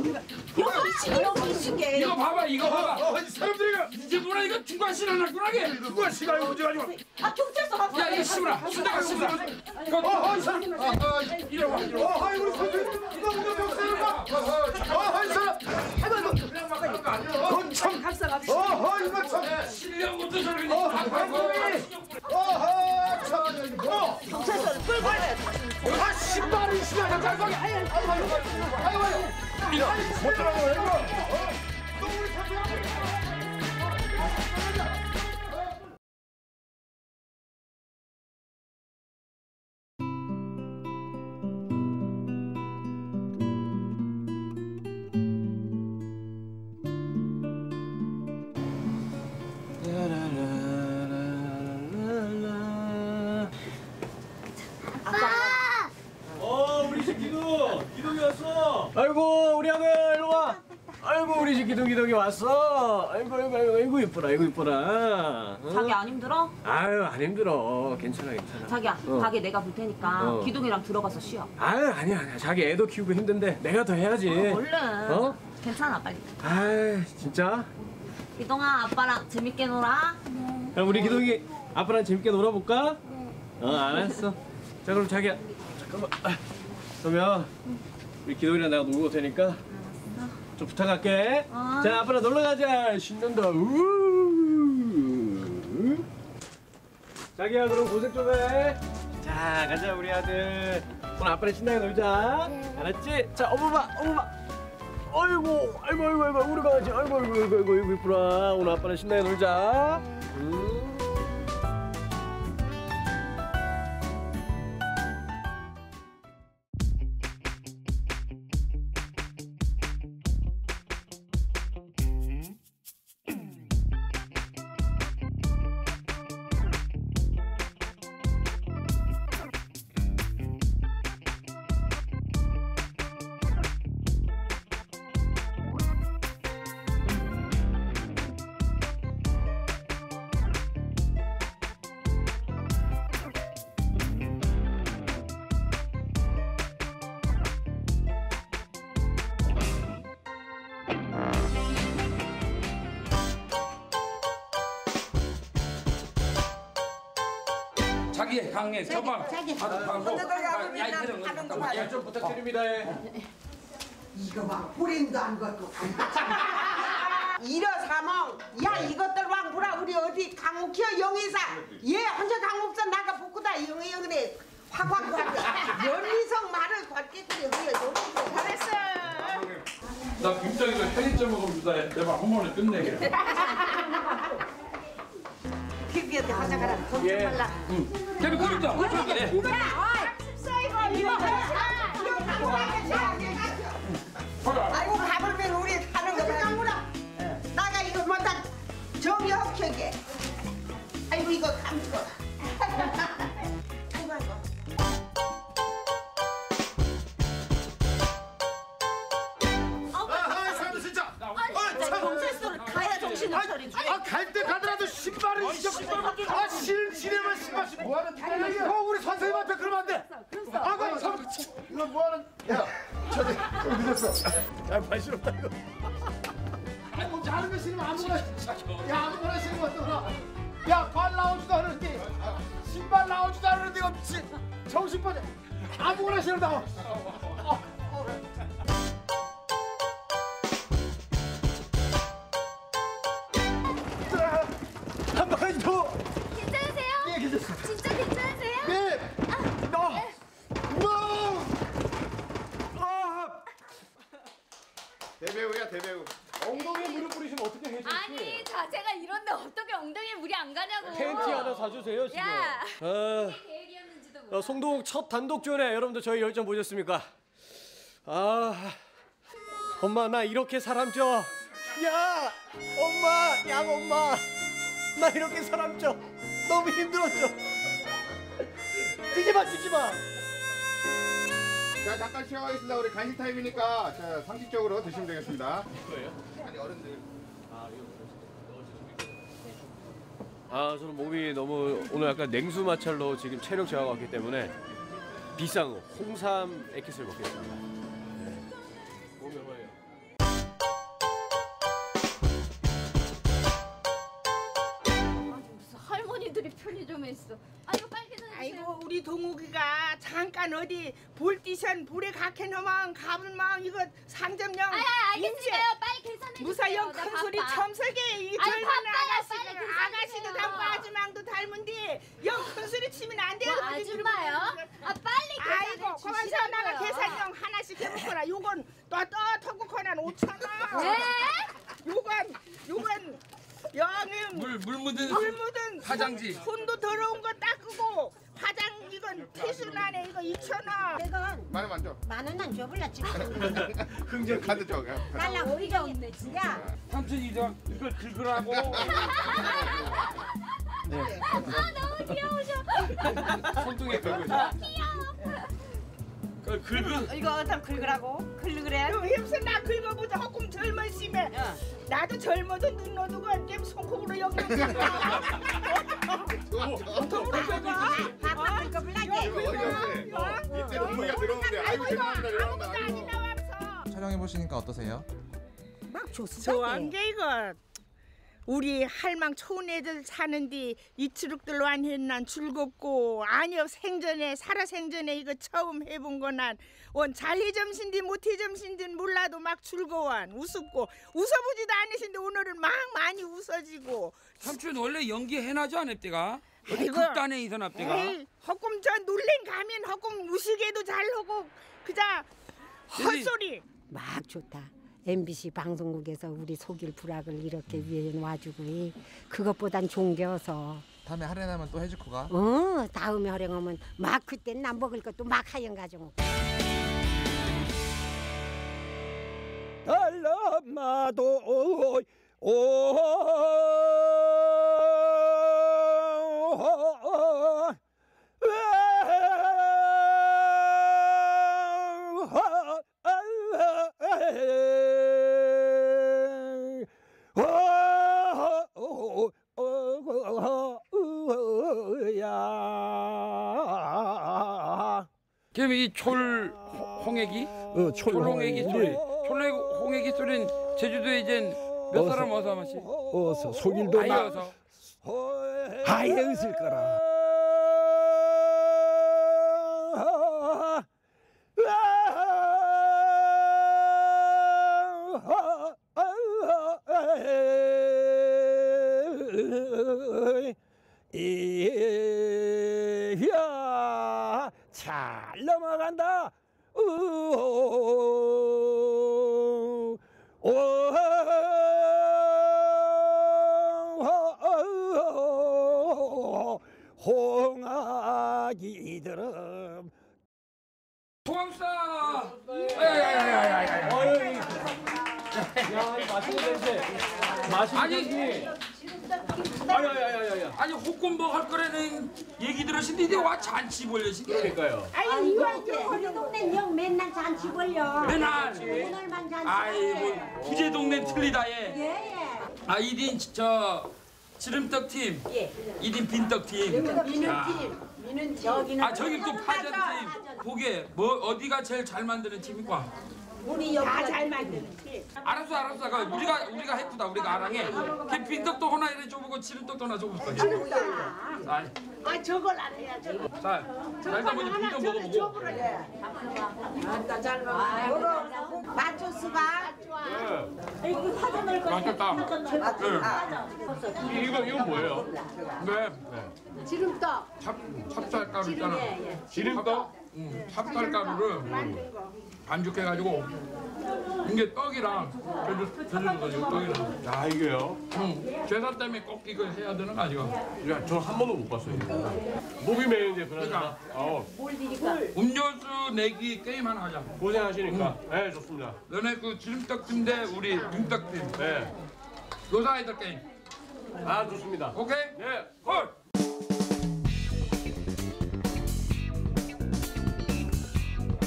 이거 봐봐. 이거 봐봐. 어, 사람들이가 이제 누나 이거 중과실 하나 누나게. 중과실가 이거 어디 가지고. 아 경찰서 갔어. 야 이거 씹으라. 순대가 씹으라. 이거 어, 이 사람. 아, 아, 이리 와. 이리 와. 어, 아이 우리 선생. 이거 누가 병사인가? 어, 이 사람. 아이고 이거 그냥 막 하는 거 아니야. 건참. 갑사 갑사. 어, 이거 참. 실력부터 저렇게. 어, 어허, 참 이거. 경찰서를 끌고 와야 돼. 아, 신발이 신발 잘 아이고, 아이고, 아이고, 아이고. 이거 못 들어가요 이거. 어, 또 우리 선생. 어 우리 집 기둥 기둥이 왔어. 아이고 우리 아들 일로 와. 아이고 우리 집 기둥 기둥이 왔어. 아이고 아이고 아이고 아이고 이쁘라 아이고 이쁘라. 어? 자기 안 힘들어? 아유 안 힘들어. 괜찮아 괜찮아. 자기야 어. 가게 내가 볼 테니까 어. 기둥이랑 들어가서 쉬어. 아유 아니야 아니야. 자기 애도 키우고 힘든데 내가 더 해야지. 어, 얼른. 어? 괜찮아 빨리. 아이 진짜. 기동아 아빠랑 재밌게 놀아. 그럼 우리 기둥이 아빠랑 재밌게 놀아볼까? 어 알았어. 자 그럼 자기야 잠깐만. 아, 그러면 우리 기둥이랑 내가 놀고 올 테니까 좀 부탁할게. 어. 자 아빠랑 놀러 가자. 신난다. 우. 자기야 그럼 고생 좀 해. 자 가자 우리 아들. 오늘 아빠랑 신나게 놀자. 알았지? 자 어머 봐 어머 봐. 아이고 아이고 아이고 아이고 우리 강아지 아이고 아이고 아이고 아이고 아이고 이쁘라. 오늘 아빠랑 신나게 놀자. 음. 자기 강해. 저봐. 자기. 하고. 야 이거는 하는 거 봐. 좀 부탁드립니다. 이거 봐, 불행도 안 걷고. 이러사몽, 야 이것들 왕 보라 우리 어디 강옥혀 영의사, 얘 혼자 강옥서 나가 붙고다 영의 영네 확확 확. 연미성 말을 받겠더니 우리 영의사 잘했어. 나 김장이가 편의점 먹으면 주다 해. 내가 한 번에 끝내게. 피비한테 하자 가라. 돈 좀 말라. 응. 걔는 그랬다. 그래. 이거 봐. 씁쓸이고 이거 봐. 이거 봐. 아이고 가불면 우리 하는 거 까무라. 나가 이거 뭐다 정이 헛혀게. 아이고 이거 감고. 아이고 아이고. 아, 사람 진짜. 경찰서를 가야 정신을 차리지. 아, 갈 때 가더라도 신발을 신발 아, 실 실에만 신발 신 뭐하는 짓이야? 어, 우리 선생님한테 그러면 안 돼. 아, 그 참, 이거 뭐하는? 야, 저기 좀 늦었어. 야, 발시럽다 이거. 아, 혼자 하는 거 싫으면 아무거나. 야, 아무거나 싫으면 어떡하나. 야, 발 나오지도 않는데 신발 나오지도 않는데 이거 미친 정신 빠져. 아무거나 싫으면 나와. 어, 어. 한 번 더. 괜찮으세요? 예, 괜찮습니다. 진짜 괜찮으세요? 네. 너. 너. 아. 대배우야 대배우. 엉덩이에 물을 뿌리시면 어떻게 해줄지? 아니 자제가 이런데 어떻게 엉덩이에 물이 안 가냐고. 팬티 하나 사주세요 지금. 야. 아, 이게 계획이었는지도 몰라. 어, 송동 첫 단독 주연회 여러분들 저희 열정 보셨습니까? 아, 엄마 나 이렇게 사람 줘. 야, 엄마, 양 엄마, 나 이렇게 사람 줘. 너무 힘들었죠. 뛰지 마, 뛰지 마. 자 잠깐 쉬어가겠습니다. 우리 간식 타임이니까 자, 상식적으로 드시면 되겠습니다. 뭐예요? 아니 어른들. 아, 이거 아 저는 몸이 너무 오늘 약간 냉수 마찰로 지금 체력 저하가 왔기 때문에 비싼 홍삼 액기스를 먹겠습니다. 네. 몸이 얼마예요? 무슨 할머니들이 편의점에 있어. 아이고 빨리 계산해. 아이고 우리 동욱이가 잠깐 어디 볼티션 볼에 가해놓으면 가불망 이거 상점령 아, 알겠어요. 빨리 계산해 주세요. 무사형 나 큰 소리 바빠. 첨설게 이 아이, 젊은 바빠요. 아가씨들 빨리 계산해 아가씨도 주세요. 닮고 아줌마도 닮은데 영 큰 소리 치면 안 돼요. 뭐 아줌마요? 아 빨리 계산해 아이고 거기서 나가 주시라고요. 계산령 하나씩 해먹거라. 요건 또또터고 거난 오천 원. 네? 요건 요건 영은 물, 물 묻은 물 묻은 화장지. 손, 손도 더러운 거 닦고 화장 이건 태순하네 이거 이천 원. 이건 만 원 줘. 만 원 안 줘볼라 지금. 흥정 카드 줘. 달라 오히려 없네 진짜. 삼촌 이거 이걸 긁으라고. 아 너무 귀여우셔. 손등에 걸고 있어. 아, 귀여워. 그걸 긁은. 이거 어떤 긁으라고? 긁으래? 힘써 나 긁어보자. 조금 젊으시면 나도 젊어도 눈 어두고 게 손콕으로 여기 손톱으로 긁어. 이제 동무가 들어오는데 아이고 죄송합니다. 죄송합니다. 촬영해 보시니까 어떠세요? 막 좋수다. 좋아한 게 이거 우리 할망 좋은 애들 사는데 이치룩들로 안 했난 즐겁고 아니요 생전에 살아 생전에 이거 처음 해본 거난 원 잘해점신디 못해점신디는 몰라도 막 즐거워한 우습고 웃어보지도 않으신데 오늘은 막 많이 웃어지고 삼촌 원래 연기 해나죠 안 했대가? 어디 아이고. 극단에 있어 납대가? 에이 허꿈 저 놀랭 가면 허꿈 무식에도 잘하고 그자 헛소리 막 좋다. 엠비씨 방송국에서 우리 속일 불악을 이렇게 위에 놔주고 그것보단 존경서. 다음에 할인하면 또 해줄 거가? 어 다음에 활용하면 막 그땐 난 먹을 것도 막 하영 가지고. 달람마도 오, 오, 그럼 이철 홍애기? 어, 철홍애기 소리. 철 홍애기 소리는 제주도에 이젠 몇 사람 어서 마시? 어서 속일도 아이 나 어서. 아예 웃을 거라. 이야 잘 넘어간다. 오, 오, 홍아기들은 소방사. 야야야야야. 야 맛있는 냄새. 맛있는 아니. 냄새. 아야야야야야. 아니 호꼼 뭐할 거라는 얘기 들으신데 이제 와 잔치 벌려시. 그러니까요. 아니 이거 우리 동네 영 맨날 잔치 벌려. 맨날. 오늘만 잔치. 아이고 부재 동네 틀리다 얘. 예예. 아 이딘 저 지름떡 팀. 예. 이딘 빈떡 팀. 미는 야. 팀. 미는 팀. 여기는 아 저기 또 파전 팀. 보게 뭐 어디가 제일 잘 만드는 팀일까? 우리 여기 다잘 만드는 팀. 알았어 알았어. 그 우리가 우리가 해프다 우리가 알아해. 그 빈떡도 하나 이래 줘보고 지름떡도 하나 줘보고. 지름떡. 아니. 아 저걸 안 해야 저거 자, 자 일단 먼저 빈떡 먹어보고. 아따 잘 먹어 맞췄수가 이거 사전 넣을 거야. 맛있다. 네. 이거 이거 뭐예요? 네. 지름떡. 찹 찹쌀가루 있잖아. 지름떡? 응. 찹쌀가루를 반죽해가지고 이게 떡이랑 제주 제주도 떡이랑. 야 이게요? 응. 제사 때문에 꼭 이거 해야 되는 거 아니야? 야, 저 한 번도 못 봤어요. 목이 메이는데 그러니까. 어. 음료수 내기 게임 하나 하자. 고생하시니까. 네, 좋습니다. 너네 그 지름떡 팀 대 우리 빈떡 팀. 네. 요사이들 게임. 아, 좋습니다. 오케이? 네. 헐.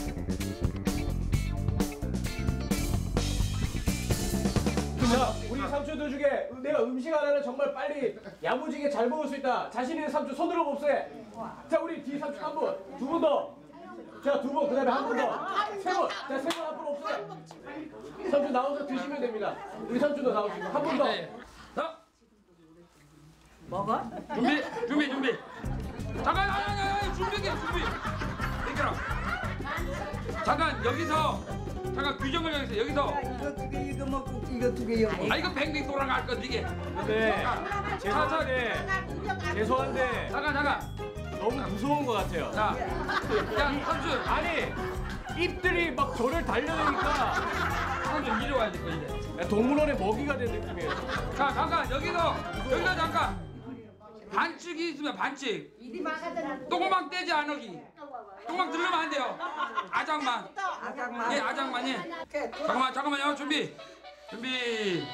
자, 우리 삼촌들 중에 내가 음식 하나는 정말 빨리 야무지게 잘 먹을 수 있다. 자신 있는 삼촌 손 들어 봅세. 자, 우리 뒤 삼촌 한 분, 두 분 더. 자, 두 분, 그다음에 한 분 더. 세 분. 자, 세 분 앞으로 없어요. 삼촌 나와서 드시면 됩니다. 우리 삼촌도 나오시고 한 분 더. 자, 먹어? 준비, 준비, 준비. 잠깐, 아니, 아니, 아니, 준비게, 준비. 이겨라. 잠깐 여기서 잠깐 규정을 정해서 여기서. 이거 두 개 이거 먹고 이거 두 개 이거 먹고. 아 이거 뱅뱅 돌아갈 건 이게. 네. 죄송한데, 죄송한데. 잠깐, 잠깐. 너무 무서운 것 같아요. 자, 야, 삼촌. 아니, 입들이 막 저를 달려드니까. 삼촌 이리 와야 될 거 이제. 동물원의 먹이가 된 느낌이에요. 자, 잠깐 여기서 여기서 잠깐. 반칙이 있으면 반칙. 똥망 떼지 않으기. 똥망 들르면 안 돼요. 아장만. 예, 아장만 예. 잠깐만, 잠깐만요. 준비. 준비.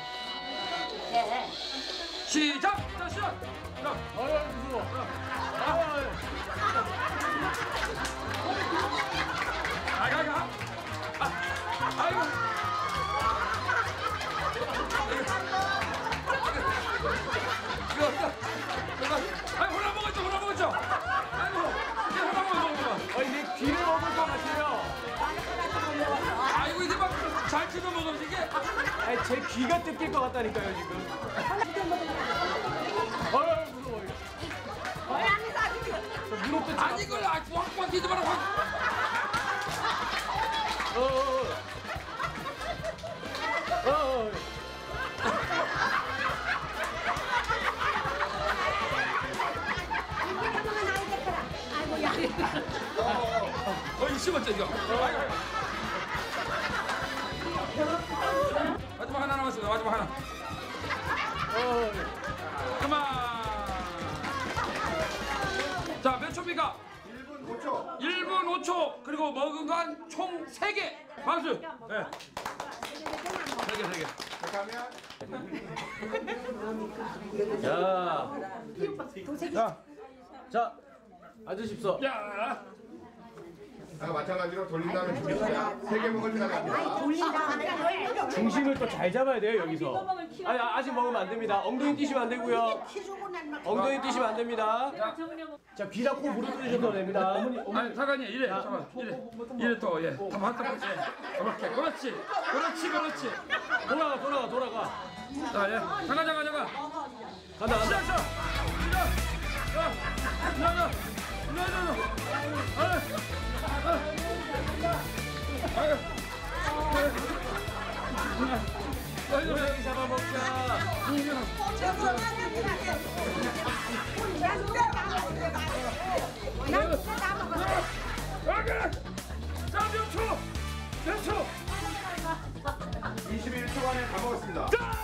시작. 자, 시작. 자. 아유, 무서워. 아유. 아가, 아가. 아, 아이고. 이거, 이거, 이거. 아이, 홀라 먹었죠, 홀라 먹었죠. 아이고, 이제 홀라 먹어, 먹어. 아, 이제 귀를 먹을 것 같아요. 아이고, 이제 막 잘 뜯어 먹으면 이게. 아니, 제 귀가 뜯길 것 같다니까요, 지금. 아유, 무서워. 무릎도 아니, 이걸 아, 확 뛰지 마라, 확. 어, 어, 어. 어, 어. 어, 이거 심었죠, 이거. 마지막 하나 남았습니다, 마지막 하나. 어, 그만. 자, 몇 초입니까? 일 분 오 초. 일 분 오 초. 그리고 먹은 건 총 세 개. 박수. 네. 세 개, 세 개. 자. 자. 자. 앉으십시오. 야. 아, 마찬가지로 돌린 다음에 준비시작. 세개 먹을 때까지 합니다. 중심을 또 잘 잡아야 돼요, 여기서. 아니, 아직 먹으면 안 됩니다. 엉덩이 뛰시면 안 되고요. 엉덩이 뛰시면 안 됩니다. 자, 귀 닫고 무릎 꿇으셔도 됩니다. 어머니, 어머니. 아니, 사관이 이래. 잠깐. 이래. 이래 또 예. 다 맞다. 예. 그렇게. 그렇지. 그렇지. 그렇지. 돌아가, 돌아가, 돌아가. 자, 예. 잠깐, 잠깐, 잠깐. 간다, 간다. 시작, 시작. 시작. 자, 일어나. 일어나. 일어나. 아유. 아유. 고양이 잡아먹자. 자, 몇 초? 몇 초? 이십일 초 안에 다 먹었습니다.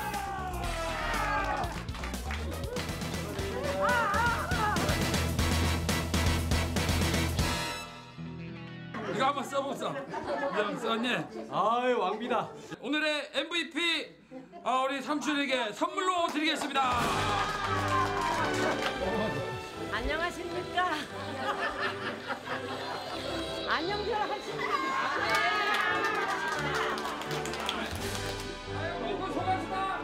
이거 한번 써봅시다. 이거 썼니? 아유, 왕비다. 오늘의 엠브이피 아, 우리 삼촌에게 선물로 드리겠습니다. 안녕하십니까? 안녕들 하십니까? 아이고, 수고하셨습니다.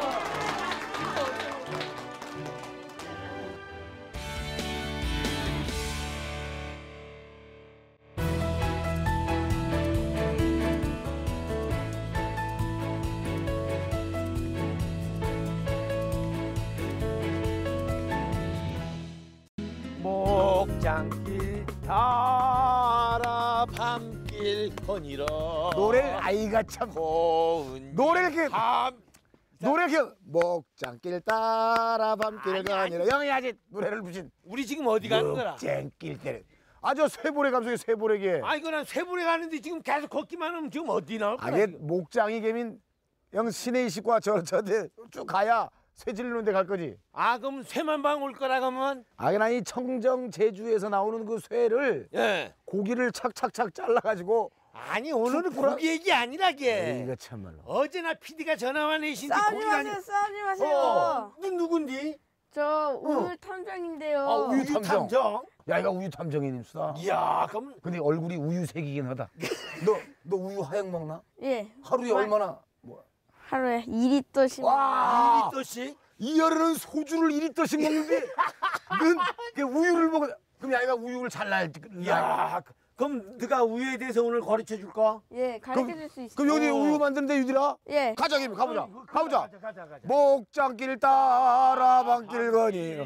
목장길 따라 밤길 거니러 노래를 아이가 참 노래를 이렇게 노래 이렇게 목장길 따라 밤길 거니러 영희 아직 노래를 부신 우리 지금 어디 가는 거라? 목장길 때는 아주 쇠보레 감성의 쇠보레게 아 이거 난 쇠불에 가는데 지금 계속 걷기만 하면 지금 어디 나올 거야? 아게 목장이 개민 영 시내이식과 저 저한테 쭉 가야 쇠 질리는 데 갈 거지. 아 그럼 쇠만 방 올 거라 그러면? 아게 나 이 청정 제주에서 나오는 그 쇠를 예. 고기를 착착착 잘라가지고 아니 오늘은 툭 뿌려- 고기 얘기 아니라게. 이거 참말로. 어제나 피디가 전화만 내신데 싸우지 고기가 아니. 마세요, 싸우지 마세요. 어, 너 누군디? 저 우유 탐정인데요. 아, 우유 탐정. 탐정? 야, 이거 우유 탐정이님 수다. 이야, 그럼 근데 얼굴이 우유색이긴 하다. 너, 너 우유 하얀 먹나? 예. 하루에 마- 얼마나? 뭐. 하루에 이 리터씩. 와, 이 리터씩? 이 여름은 소주를 이 리터씩 먹는데 넌 우유를 먹어. 그럼 야이가 우유를 잘 날. 야, 그럼 네가 우유에 대해서 오늘 가르쳐 줄까? 예, 가르쳐 줄 수 있어. 그럼 여기 우유 만드는데 유들아? 예. 가자, 김 가보자. 가보자. 가자, 가자, 가자. 목장길 따라 밤길 거니.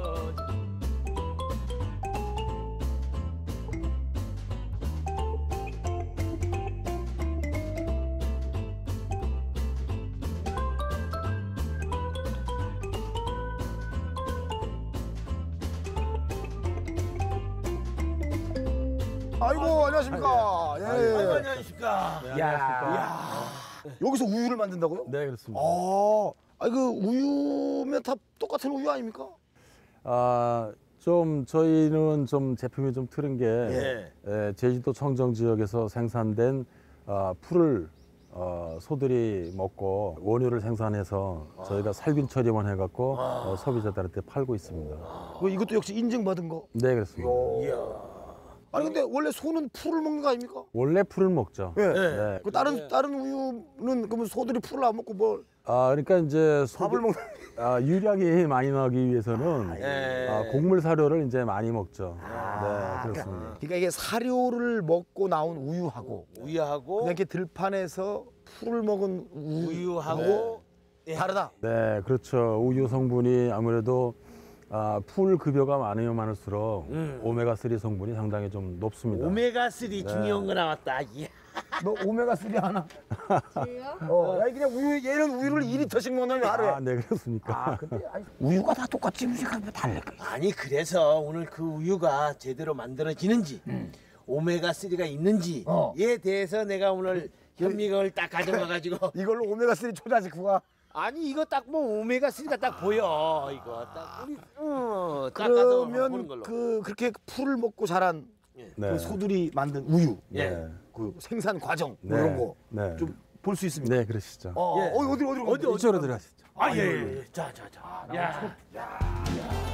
아이고, 안녕하십니까. 예. 아이고, 안녕하십니까. 야, 야. 여기서 우유를 만든다고요? 네, 그렇습니다. 아, 아니 그 우유면 다 똑같은 우유 아닙니까? 아, 좀 저희는 좀 제품이 좀 틀은 게 예. 예, 제주도 청정 지역에서 생산된 아, 풀을 어, 소들이 먹고 원유를 생산해서 아. 저희가 살균 처리만 해갖고 어, 소비자들한테 팔고 있습니다. 그 이것도 역시 인증받은 거? 네, 그렇습니다. 이야. 아니 근데 원래 소는 풀을 먹는 거 아닙니까? 원래 풀을 먹죠. 예. 네. 그 다른 다른 우유는 그러면 소들이 풀을 안 먹고 뭘? 아, 그러니까 이제 밥을 먹는. 아, 유량이 많이 나기 위해서는 예. 아, 곡물 사료를 이제 많이 먹죠. 아, 네, 그렇습니다. 그러니까, 그러니까 이게 사료를 먹고 나온 우유하고 우유하고 그냥 이렇게 들판에서 풀을 먹은 우유, 우유하고 네. 다르다. 네, 그렇죠. 우유 성분이 아무래도 아, 풀 급여가 많으면 많을수록 음. 오메가삼 성분이 상당히 좀 높습니다. 오메가삼 네. 중요한 거 나왔다. 이야. 너 오메가삼 하나? 어, 아니 그냥 우유 얘는 우유를 이 리터씩 먹는 하루에. 아, 네, 그렇습니까? 아, 근데 아니, 우유가 다 똑같지 무식하게 뭐 다를까? 아니 그래서 오늘 그 우유가 제대로 만들어지는지 음. 오메가삼가 있는지에 어. 대해서 내가 오늘 현미경을 딱 가져가가지고 이걸로 오메가삼 초자식구가. 아니 이거 딱 뭐 오메가삼가 딱 보여 이거 딱 우리 어, 딱 가서 보는 그러면 걸로. 그 그렇게 풀을 먹고 자란 네. 그 소들이 만든 우유, 네. 그 생산 과정 네. 이런 거 네. 좀 볼 수 있습니까? 네, 그러시죠. 어, 예. 어, 어디 어디로 어디, 어디, 이쪽으로 들어가시죠. 아, 예, 예, 예. 자, 자, 자. 야, 야, 야.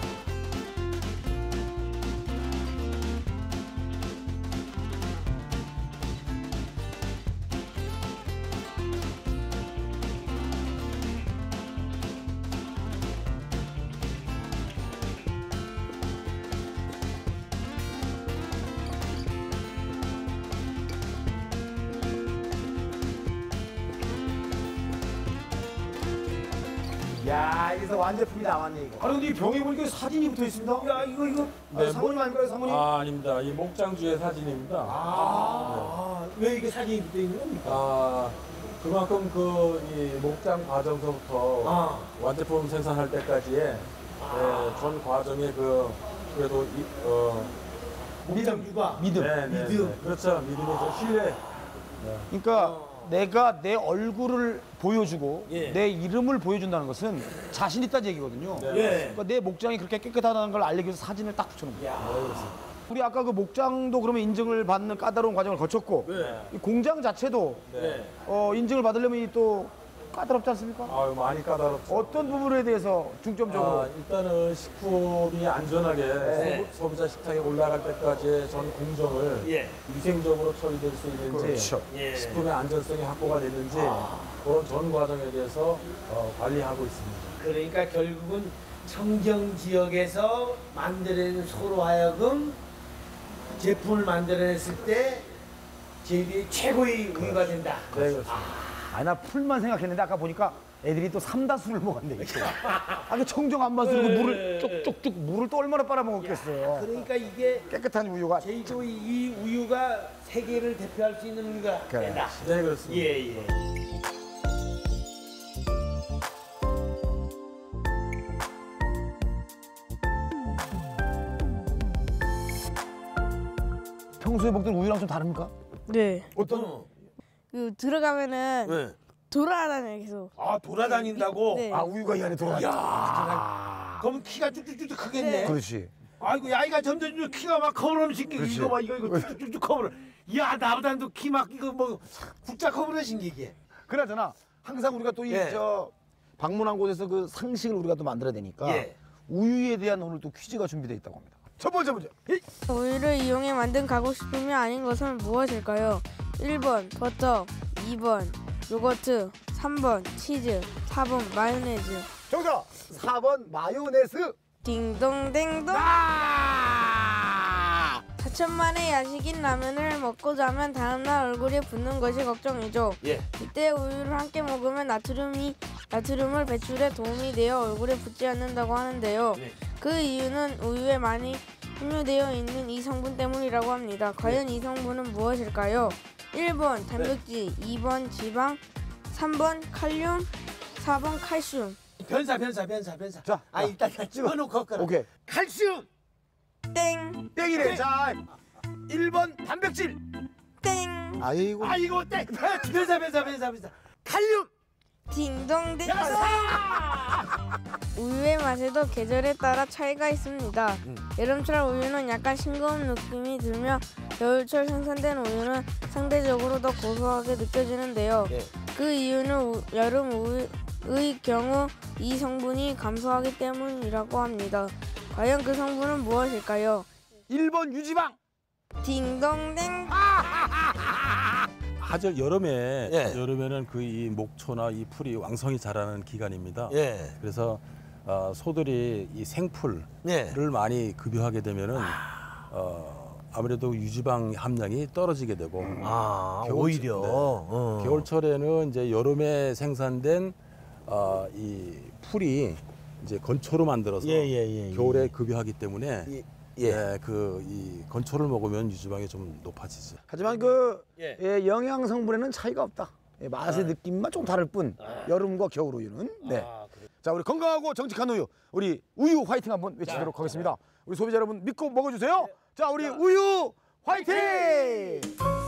야, 여기서 완제품이 나왔네 이거. 아니 근데 이 병에 보니까 사진이 붙어 있습니다. 야, 이거 이거 네, 아, 사모님 아닌가요, 사모님? 아, 아닙니다. 이 목장주의 사진입니다. 아, 아, 왜 이게 사진이 붙어 있는 겁니까? 아, 그만큼 그 이 목장 과정서부터 아. 완제품 생산할 때까지의 예, 전 과정의 그 그래도 이, 어, 목장주가 믿음. 네, 네, 믿음. 네. 그렇죠. 믿음이죠. 신뢰. 그러니까 내가 내 얼굴을 보여주고 예. 내 이름을 보여준다는 것은 자신 있다는 얘기거든요. 예. 그러니까 내 목장이 그렇게 깨끗하다는 걸 알리기 위해서 사진을 딱 붙여놓은 거예요. 우리 아까 그 목장도 그러면 인증을 받는 까다로운 과정을 거쳤고 네. 이 공장 자체도 네. 어, 인증을 받으려면 이 또 까다롭지 않습니까? 아유, 많이 까다롭죠. 어떤 부분에 대해서 중점적으로 아, 일단은 식품이 안전하게 네. 소비- 소비자 식탁에 올라갈 때까지의 전 공정을 예. 위생적으로 처리될 수 있는지 그렇죠. 예. 식품의 안전성이 확보가 됐는지 아. 그런 전 과정에 대해서 어, 관리하고 있습니다. 그러니까 결국은 청정 지역에서 만들어낸 소로 하여금 제품을 만들어냈을 때 제일이 최고의 우유가 된다. 네, 그렇습니다. 아니 나 풀만 생각했는데 아까 보니까 애들이 또 삼다수를 먹었네. 아니 청정 안 마시고 네. 물을 쭉쭉쭉 물을 또 얼마나 빨아먹었겠어요. 그러니까 이게 깨끗한 우유가 제주도의 이 우유가 세계를 대표할 수 있는 우유가 그래. 된다. 네, 그렇습니다. 예, 예. 평소에 먹던 우유랑 좀 다릅니까? 네. 어떤? 그 들어가면은 네. 돌아다녀요 계속. 아 돌아다닌다고? 네. 아 우유가 이 안에 들어가. 야. 그럼 키가 쭉쭉쭉 크겠네. 그렇지. 아이고 야이가 점점 좀 키가 막 커버리신 게 이거 봐 이거 이거 쭉쭉쭉 커버려. 야 나보다도 키 막 이거 뭐 국자 커버리신 게 이게. 그나저나 항상 우리가 또 이 예. 저 방문한 곳에서 그 상식을 우리가 또 만들어야 되니까 예. 우유에 대한 오늘 또 퀴즈가 준비되어 있다고 합니다. 첫 번째 문제. 우유를 이용해 만든 가공식품이 아닌 것은 무엇일까요? 일 번 버터, 이 번 요거트, 삼 번 치즈, 사 번 마요네즈. 정답 사 번 마요네즈. 딩동댕동. 아! 사천만의 야식인 라면을 먹고 자면 다음날 얼굴이 붓는 것이 걱정이죠. 예. 이때 우유를 함께 먹으면 나트륨이 나트륨을 배출에 도움이 되어 얼굴에 붓지 않는다고 하는데요. 네. 그 이유는 우유에 많이 함유되어 있는 이 성분 때문이라고 합니다. 과연 네. 이 성분은 무엇일까요? 일 번 단백질, 이 번 지방, 삼 번 칼륨, 사 번 칼슘. 변사 변사 변사 변사. 자, 아 일단 다 집어놓고 거라. 오케이. 칼슘. 땡. 땡이래. 자, 일 번 단백질. 땡. 아이고. 아이고 땡. 변사 변사 변사 변사. 칼륨. 딩동댕동. 우유의 맛에도 계절에 따라 차이가 있습니다. 음. 여름철 우유는 약간 싱거운 느낌이 들며 겨울철 생산된 우유는 상대적으로 더 고소하게 느껴지는데요. 예. 그 이유는 우, 여름 우유의 경우 이 성분이 감소하기 때문이라고 합니다. 과연 그 성분은 무엇일까요? 일 번 유지방. 딩동댕. 하절 여름에 예. 여름에는 그 이 목초나 이 풀이 왕성히 자라는 기간입니다. 예. 그래서 어, 소들이 이 생풀을 예. 많이 급여하게 되면은 어, 아무래도 유지방 함량이 떨어지게 되고 아 겨울철- 오히려. 네. 어. 겨울철에는 이제 여름에 생산된 어, 이 풀이 이제 건초로 만들어서 예, 예, 예, 예. 겨울에 급여하기 때문에 예. 예, 그 이 건초를 먹으면 유지방이 좀 높아지죠. 하지만 그 예. 예, 영양 성분에는 차이가 없다. 예, 맛의 아. 느낌만 좀 다를 뿐. 여름과 겨울 우유는. 네. 아, 그래. 자, 우리 건강하고 정직한 우유, 우리 우유 화이팅 한번 외치도록 자, 하겠습니다. 우리 소비자 여러분 믿고 먹어주세요. 자, 우리 우유 화이팅!